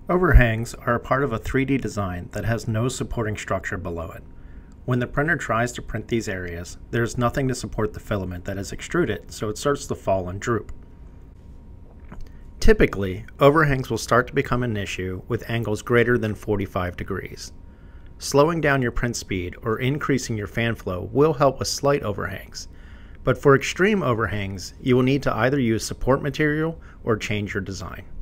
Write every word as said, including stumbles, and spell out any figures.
Overhangs are a part of a three D design that has no supporting structure below it. When the printer tries to print these areas, there is nothing to support the filament that is extruded, so it starts to fall and droop. Typically, overhangs will start to become an issue with angles greater than forty-five degrees. Slowing down your print speed or increasing your fan flow will help with slight overhangs, but for extreme overhangs, you will need to either use support material or change your design.